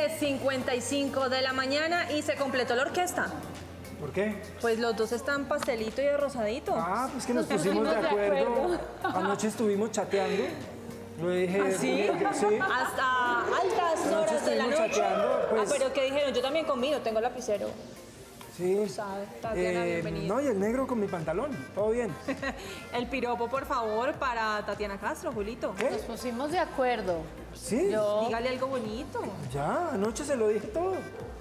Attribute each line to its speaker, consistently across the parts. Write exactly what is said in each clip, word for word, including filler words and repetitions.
Speaker 1: diez cincuenta y cinco de la mañana y se completó la orquesta.
Speaker 2: ¿Por qué?
Speaker 1: Pues los dos están pastelito y rosadito.
Speaker 2: Ah, pues que nos pusimos de acuerdo. Anoche estuvimos chateando. Lo dije.
Speaker 1: ¿Ah, sí?
Speaker 2: Sí.
Speaker 1: Hasta altas horas de la noche.
Speaker 2: Chateando, pues,
Speaker 1: ah, pero ¿qué dijeron? Yo también conmigo, tengo lapicero.
Speaker 2: Sí.
Speaker 1: ¿Sabe? Tatiana,
Speaker 2: Eh,
Speaker 1: bienvenida.
Speaker 2: no, y el negro con mi pantalón. Todo bien.
Speaker 1: El piropo, por favor, para Tatiana Castro, Julito.
Speaker 2: ¿Qué?
Speaker 3: Nos pusimos de acuerdo.
Speaker 2: Sí.
Speaker 3: Yo,
Speaker 1: Dígale algo bonito.
Speaker 2: Ya, anoche se lo dije todo.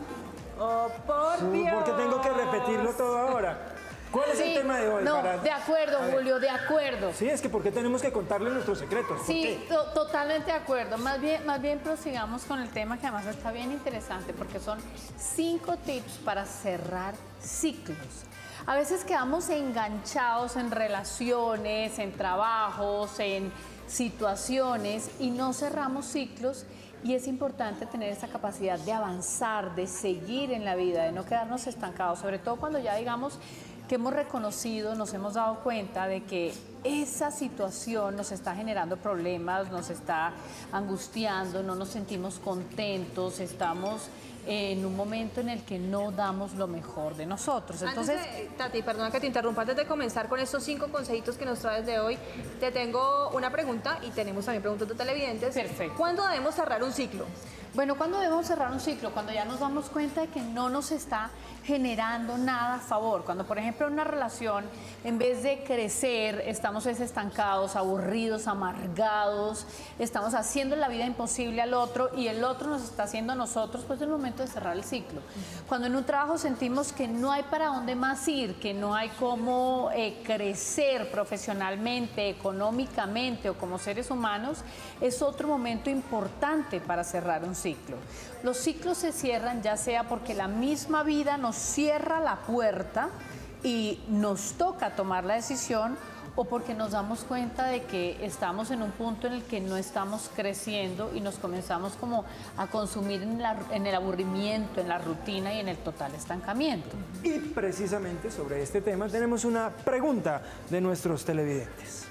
Speaker 1: Oh, por
Speaker 2: Sí,
Speaker 1: Dios.
Speaker 2: ¿por qué tengo que repetirlo todo ahora? ¿Cuál es
Speaker 3: sí,
Speaker 2: el tema de hoy?
Speaker 3: no,
Speaker 2: para-
Speaker 3: de acuerdo,
Speaker 2: A ver.
Speaker 3: Julio, de acuerdo.
Speaker 2: Sí, es que ¿por qué tenemos que contarle nuestros secretos? ¿Por
Speaker 3: Sí,
Speaker 2: qué?
Speaker 3: to- totalmente de acuerdo. Más bien, más bien prosigamos con el tema que además está bien interesante porque son cinco tips para cerrar ciclos. A veces quedamos enganchados en relaciones, en trabajos, en situaciones y no cerramos ciclos. Y es importante tener esa capacidad de avanzar, de seguir en la vida, de no quedarnos estancados, sobre todo cuando ya digamos que hemos reconocido, nos hemos dado cuenta de que esa situación nos está generando problemas, nos está angustiando, no nos sentimos contentos, estamos en un momento en el que no damos lo mejor de nosotros. Entonces,
Speaker 1: Antes de- Tati, perdona que te interrumpa, antes de comenzar con estos cinco consejitos que nos traes de hoy, te tengo una pregunta y tenemos también preguntas de televidentes.
Speaker 3: Perfecto.
Speaker 1: ¿Cuándo debemos cerrar un ciclo?
Speaker 3: bueno, ¿cuándo debemos cerrar un ciclo? Cuando ya nos damos cuenta de que no nos está generando nada a favor. Cuando, por ejemplo, en una relación, en vez de crecer, estamos estancados, aburridos, amargados, estamos haciendo la vida imposible al otro y el otro nos está haciendo a nosotros, pues es el momento de cerrar el ciclo. Cuando en un trabajo sentimos que no hay para dónde más ir, que no hay cómo eh, crecer profesionalmente, económicamente o como seres humanos, es otro momento importante para cerrar un ciclo. Los ciclos se cierran ya sea porque la misma vida nos cierra la puerta y nos toca tomar la decisión o porque nos damos cuenta de que estamos en un punto en el que no estamos creciendo y nos comenzamos como a consumir en, la- en el aburrimiento, en la rutina y en el total estancamiento.
Speaker 2: Y precisamente sobre este tema tenemos una pregunta de nuestros televidentes.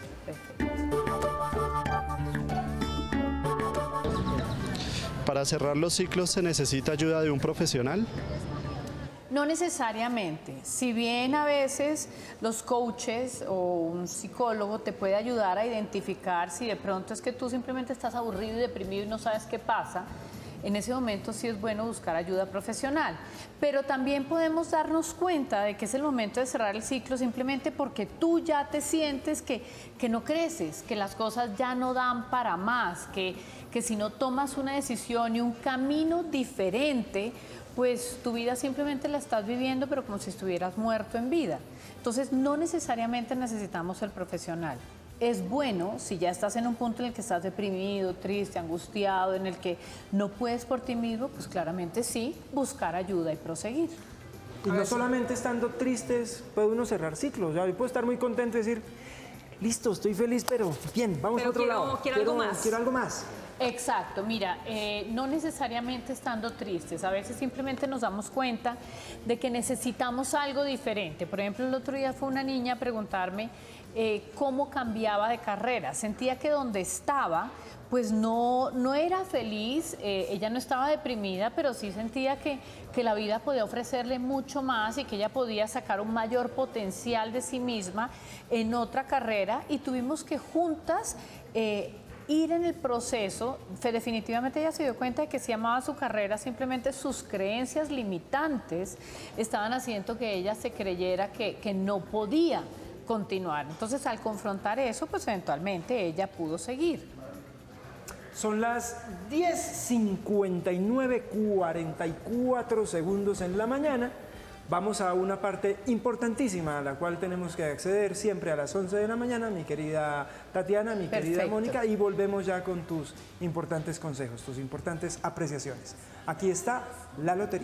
Speaker 4: ¿Para cerrar los ciclos se necesita ayuda de un profesional?
Speaker 3: No necesariamente. Si bien a veces los coaches o un psicólogo te puede ayudar a identificar si de pronto es que tú simplemente estás aburrido y deprimido y no sabes qué pasa, en ese momento sí es bueno buscar ayuda profesional. Pero también podemos darnos cuenta de que es el momento de cerrar el ciclo simplemente porque tú ya te sientes que, que no creces, que las cosas ya no dan para más, que, que si no tomas una decisión y un camino diferente, pues tu vida simplemente la estás viviendo, pero como si estuvieras muerto en vida. Entonces, no necesariamente necesitamos el profesional. Es bueno, si ya estás en un punto en el que estás deprimido, triste, angustiado, en el que no puedes por ti mismo, pues claramente sí, buscar ayuda y proseguir.
Speaker 2: Y no solamente estando tristes puede uno cerrar ciclos. Ya, yo puedo estar muy contento y decir, listo, estoy feliz, pero bien, vamos
Speaker 1: Pero
Speaker 2: a otro
Speaker 1: quiero-
Speaker 2: lado.
Speaker 1: quiero algo más.
Speaker 2: Quiero algo más.
Speaker 3: Exacto, mira, eh, no necesariamente estando tristes, a veces simplemente nos damos cuenta de que necesitamos algo diferente. Por ejemplo, el otro día fue una niña a preguntarme eh, cómo cambiaba de carrera. Sentía que donde estaba, pues no, no era feliz, eh, ella no estaba deprimida, pero sí sentía que, que la vida podía ofrecerle mucho más y que ella podía sacar un mayor potencial de sí misma en otra carrera y tuvimos que juntas... Eh, ir en el proceso, fe- definitivamente ella se dio cuenta de que si amaba su carrera, simplemente sus creencias limitantes estaban haciendo que ella se creyera que, que no podía continuar. Entonces, al confrontar eso, pues eventualmente ella pudo seguir.
Speaker 2: Son las diez cincuenta y nueve, cuarenta y cuatro segundos en la mañana. Vamos a una parte importantísima a la cual tenemos que acceder siempre a las once de la mañana, mi querida Tatiana, mi querida
Speaker 3: Perfecto.
Speaker 2: Mónica, y volvemos ya con tus importantes consejos, tus importantes apreciaciones. Aquí está la lotería.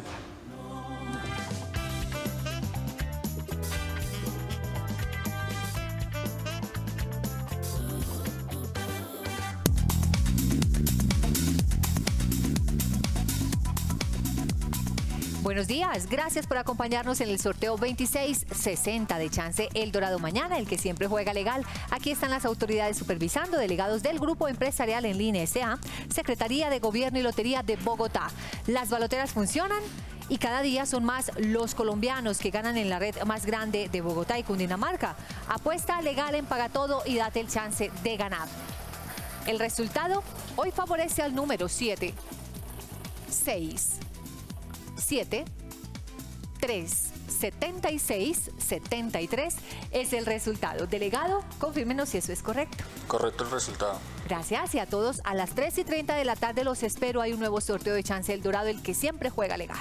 Speaker 1: Bueno,
Speaker 5: buenos días. Gracias por acompañarnos en el sorteo veintiséis sesenta de Chance El Dorado Mañana, el que siempre juega legal. Aquí están las autoridades supervisando, delegados del Grupo Empresarial en Línea S A, Secretaría de Gobierno y Lotería de Bogotá. Las baloteras funcionan y cada día son más los colombianos que ganan en la red más grande de Bogotá y Cundinamarca. Apuesta legal en Paga Todo y date el chance de ganar. El resultado hoy favorece al número siete, seis, siete, tres, setenta y seis, setenta y tres es el resultado. Delegado, confírmenos si eso es correcto.
Speaker 6: Correcto el resultado.
Speaker 5: Gracias, y a todos a las tres y treinta de la tarde los espero. Hay un nuevo sorteo de Chance El Dorado, el que siempre juega legal.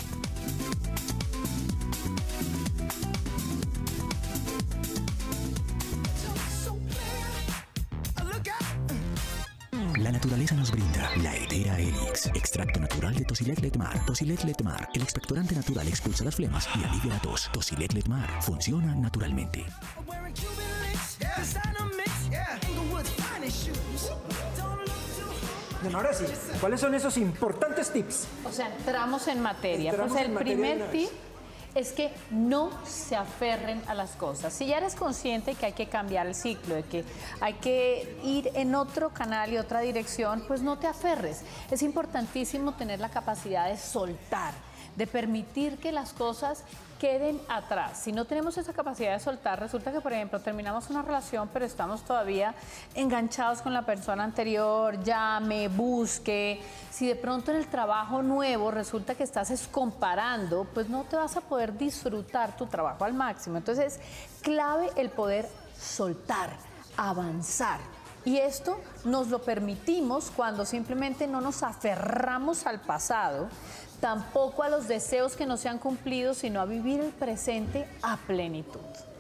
Speaker 7: La naturaleza nos brinda la Etera Helix, extracto natural de Tosilet Letmar. Tosilet Letmar, el expectorante natural, expulsa las flemas y alivia la tos. Tosilet Letmar, funciona naturalmente.
Speaker 2: Bueno, ahora sí, ¿cuáles son esos importantes tips?
Speaker 3: O sea, entramos en materia.
Speaker 2: Entramos
Speaker 3: pues el
Speaker 2: en materia
Speaker 3: primer
Speaker 2: de una
Speaker 3: tip
Speaker 2: vez.
Speaker 3: es que no se aferren a las cosas. Si ya eres consciente que hay que cambiar el ciclo, de que hay que ir en otro canal y otra dirección, pues no te aferres. Es importantísimo tener la capacidad de soltar, de permitir que las cosas queden atrás. Si no tenemos esa capacidad de soltar, resulta que, por ejemplo, terminamos una relación, pero estamos todavía enganchados con la persona anterior, llame, busque. Si de pronto en el trabajo nuevo resulta que estás es comparando, pues no te vas a poder disfrutar tu trabajo al máximo. Entonces, es clave el poder soltar, avanzar. Y esto nos lo permitimos cuando simplemente no nos aferramos al pasado, tampoco a los deseos que no se han cumplido, sino a vivir el presente a plenitud.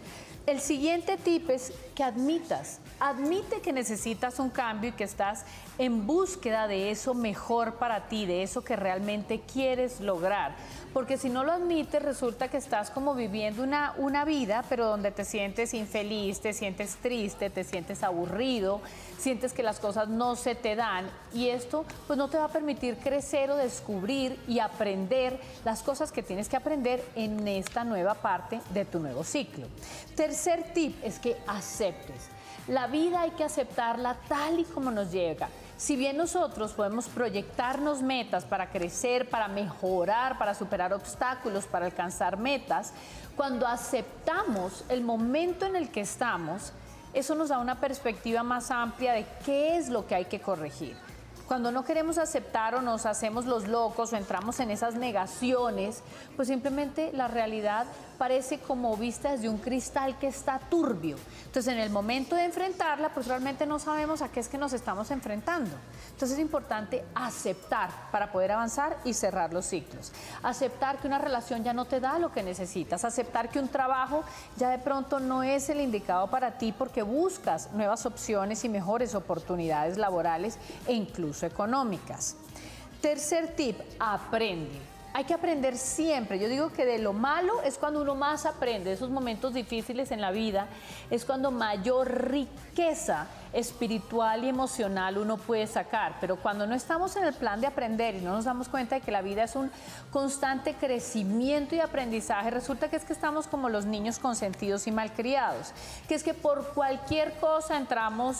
Speaker 3: El siguiente tip es que admitas, admite que necesitas un cambio y que estás en búsqueda de eso mejor para ti, de eso que realmente quieres lograr. Porque si no lo admites, resulta que estás como viviendo una, una vida, pero donde te sientes infeliz, te sientes triste, te sientes aburrido, sientes que las cosas no se te dan, y esto pues no te va a permitir crecer o descubrir y aprender las cosas que tienes que aprender en esta nueva parte de tu nuevo ciclo. Tercer tip es que aceptes. La vida hay que aceptarla tal y como nos llega. Si bien nosotros podemos proyectarnos metas para crecer, para mejorar, para superar obstáculos, para alcanzar metas, cuando aceptamos el momento en el que estamos, eso nos da una perspectiva más amplia de qué es lo que hay que corregir. Cuando no queremos aceptar o nos hacemos los locos o entramos en esas negaciones, pues simplemente la realidad parece como vista desde un cristal que está turbio. Entonces, en el momento de enfrentarla, pues realmente no sabemos a qué es que nos estamos enfrentando. Entonces, es importante aceptar para poder avanzar y cerrar los ciclos. Aceptar que una relación ya no te da lo que necesitas. Aceptar que un trabajo ya de pronto no es el indicado para ti porque buscas nuevas opciones y mejores oportunidades laborales e incluso económicas. Tercer tip, aprende. Hay que aprender siempre. Yo digo que de lo malo es cuando uno más aprende. De esos momentos difíciles en la vida es cuando mayor riqueza espiritual y emocional uno puede sacar. Pero cuando no estamos en el plan de aprender y no nos damos cuenta de que la vida es un constante crecimiento y aprendizaje, resulta que es que estamos como los niños consentidos y malcriados. Que es que por cualquier cosa entramos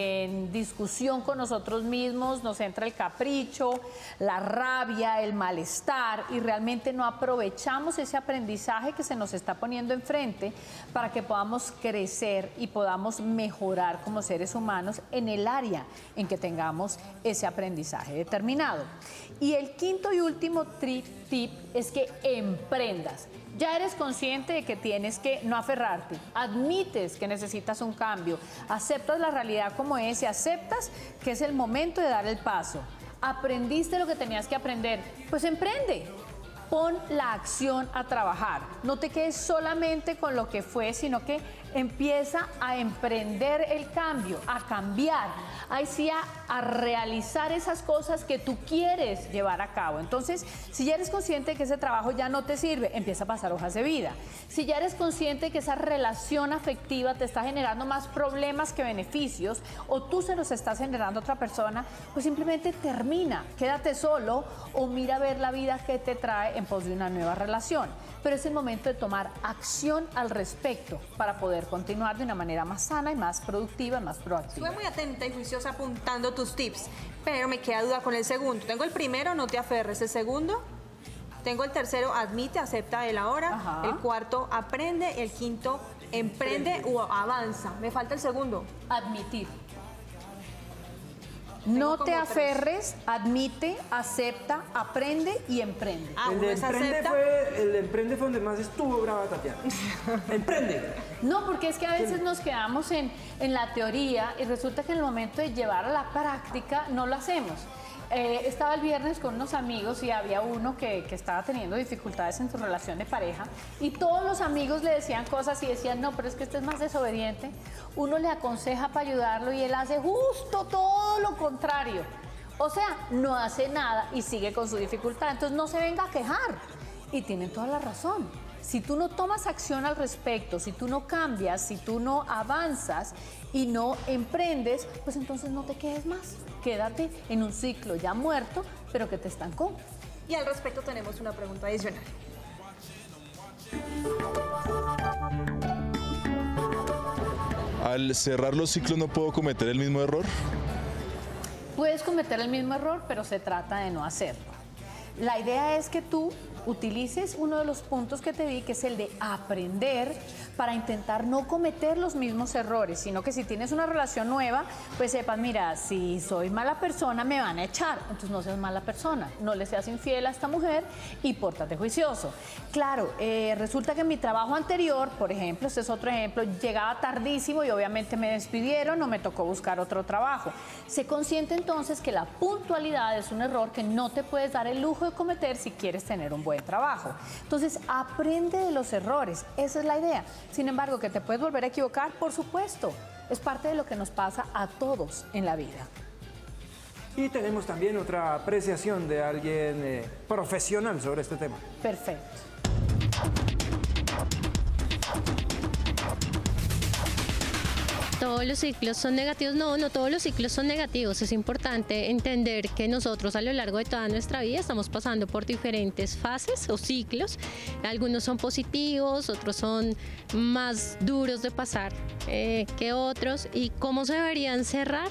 Speaker 3: en discusión con nosotros mismos, nos entra el capricho, la rabia, el malestar, y realmente no aprovechamos ese aprendizaje que se nos está poniendo enfrente para que podamos crecer y podamos mejorar como seres humanos en el área en que tengamos ese aprendizaje determinado. Y el quinto y último tip es que emprendas. Ya eres consciente de que tienes que no aferrarte, admites que necesitas un cambio, aceptas la realidad como es y aceptas que es el momento de dar el paso. Aprendiste lo que tenías que aprender, pues emprende. Pon la acción a trabajar. No te quedes solamente con lo que fue, sino que empieza a emprender el cambio, a cambiar, ahí sí a, a realizar esas cosas que tú quieres llevar a cabo. Entonces, si ya eres consciente de que ese trabajo ya no te sirve, empieza a pasar hojas de vida. Si ya eres consciente de que esa relación afectiva te está generando más problemas que beneficios, o tú se los estás generando a otra persona, pues simplemente termina, quédate solo o mira a ver la vida que te trae en pos de una nueva relación. Pero es el momento de tomar acción al respecto para poder continuar de una manera más sana y más productiva, más proactiva.
Speaker 1: Estuve muy atenta y juiciosa apuntando tus tips, pero me queda duda con el segundo. Tengo el primero, no te aferres. El segundo, tengo el tercero, admite, acepta el ahora.
Speaker 3: Ajá.
Speaker 1: El cuarto, aprende. El quinto, emprende o avanza. Me falta el segundo.
Speaker 3: Admitir. No te
Speaker 1: como
Speaker 3: aferres, admite, acepta, aprende y emprende.
Speaker 1: Ah,
Speaker 2: el,
Speaker 1: uno
Speaker 2: de
Speaker 1: es
Speaker 2: emprende
Speaker 1: acepta.
Speaker 2: fue, el de emprende fue donde más estuvo brava Tatiana. Emprende.
Speaker 3: No, porque es que a veces nos quedamos en, en la teoría y resulta que en el momento de llevar a la práctica no lo hacemos. Eh, estaba el viernes con unos amigos y había uno que, que estaba teniendo dificultades en su relación de pareja y todos los amigos le decían cosas y decían, no, pero es que este es más desobediente. Uno le aconseja para ayudarlo y él hace justo todo lo contrario. O sea, no hace nada y sigue con su dificultad. Entonces no se venga a quejar. Y tienen toda la razón. Si tú no tomas acción al respecto, si tú no cambias, si tú no avanzas y no emprendes, pues entonces no te quedes más. Quédate en un ciclo ya muerto, pero que te estancó.
Speaker 1: Y al respecto tenemos una pregunta adicional.
Speaker 6: Al cerrar los ciclos no puedo cometer el mismo error.
Speaker 3: Puedes cometer el mismo error, pero se trata de no hacerlo. La idea es que tú utilices uno de los puntos que te di, que es el de aprender para intentar no cometer los mismos errores, sino que si tienes una relación nueva, pues sepas, mira, si soy mala persona me van a echar, entonces no seas mala persona, no le seas infiel a esta mujer y pórtate juicioso. Claro, eh, resulta que en mi trabajo anterior, por ejemplo, este es otro ejemplo, llegaba tardísimo y obviamente me despidieron o me tocó buscar otro trabajo. Sé consciente entonces que la puntualidad es un error que no te puedes dar el lujo de cometer si quieres tener un buen trabajo. Entonces, aprende de los errores, esa es la idea. Sin embargo, que te puedes volver a equivocar, por supuesto, es parte de lo que nos pasa a todos en la vida.
Speaker 2: Y tenemos también otra apreciación de alguien eh, profesional sobre este tema.
Speaker 3: Perfecto.
Speaker 8: ¿Todos los ciclos son negativos? No, no todos los ciclos son negativos. Es importante entender que nosotros a lo largo de toda nuestra vida estamos pasando por diferentes fases o ciclos. Algunos son positivos, otros son más duros de pasar eh, que otros. ¿Y cómo se deberían cerrar?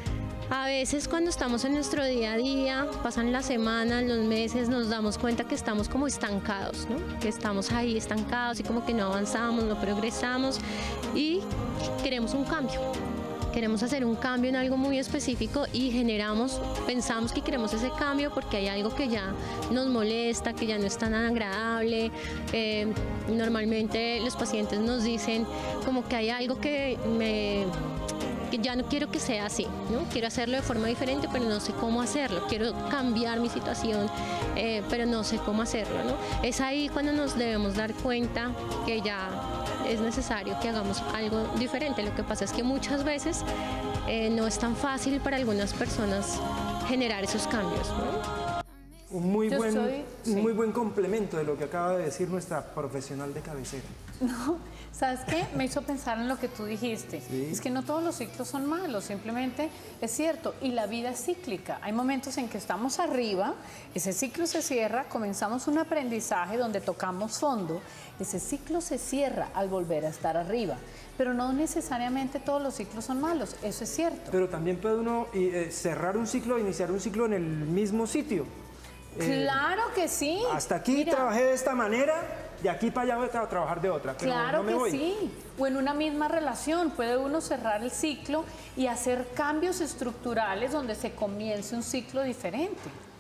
Speaker 8: A veces cuando estamos en nuestro día a día, pasan las semanas, los meses, nos damos cuenta que estamos como estancados, ¿no? Que estamos ahí estancados y como que no avanzamos, no progresamos y queremos un cambio. Queremos hacer un cambio en algo muy específico y generamos, pensamos que queremos ese cambio porque hay algo que ya nos molesta, que ya no es tan agradable. Eh, normalmente los pacientes nos dicen como que hay algo que me... que ya no quiero que sea así, ¿no? Quiero hacerlo de forma diferente, pero no sé cómo hacerlo. Quiero cambiar mi situación, eh, pero no sé cómo hacerlo, ¿no? Es ahí cuando nos debemos dar cuenta que ya es necesario que hagamos algo diferente. Lo que pasa es que muchas veces eh, no es tan fácil para algunas personas generar esos cambios, ¿no?
Speaker 2: Un muy,
Speaker 3: Yo
Speaker 2: buen,
Speaker 3: soy- sí.
Speaker 2: un muy buen complemento de lo que acaba de decir nuestra profesional de cabecera.
Speaker 3: No, ¿sabes qué? Me hizo pensar en lo que tú dijiste.
Speaker 2: Sí.
Speaker 3: Es que no todos los ciclos son malos, simplemente es cierto. Y la vida es cíclica. Hay momentos en que estamos arriba, ese ciclo se cierra, comenzamos un aprendizaje donde tocamos fondo, ese ciclo se cierra al volver a estar arriba. Pero no necesariamente todos los ciclos son malos, eso es cierto.
Speaker 2: Pero también puede uno eh, cerrar un ciclo, iniciar un ciclo en el mismo sitio. Eh,
Speaker 3: Claro que sí.
Speaker 2: Hasta aquí
Speaker 3: Mira,
Speaker 2: trabajé de esta manera, de aquí para allá voy a trabajar de otra. Pero
Speaker 3: Claro
Speaker 2: no me
Speaker 3: que
Speaker 2: voy.
Speaker 3: sí. O en una misma relación puede uno cerrar el ciclo y hacer cambios estructurales donde se comience un ciclo diferente.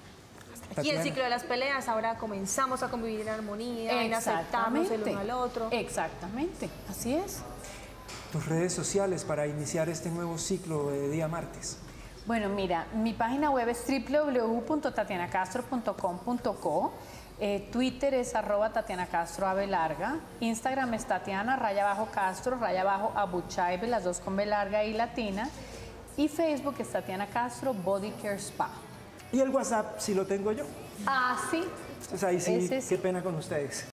Speaker 1: Y
Speaker 2: Tatiana.
Speaker 1: el ciclo de las peleas, ahora comenzamos a convivir en armonía, en aceptarnos el uno al otro.
Speaker 3: Exactamente, así es.
Speaker 2: Tus redes sociales para iniciar este nuevo ciclo de día martes.
Speaker 3: Bueno, mira, mi página web es w w w punto tatiana castro punto com punto co, eh, Twitter es arroba Tatiana Castro Ave Larga, Instagram es Tatiana raya bajo Castro raya bajo Abuchaibe, las dos con B larga y latina, y Facebook es Tatiana Castro Body Care Spa.
Speaker 2: Y el WhatsApp, si lo tengo yo.
Speaker 3: Ah, sí.
Speaker 2: Entonces ahí sí,
Speaker 3: Ese sí.
Speaker 2: qué pena con ustedes.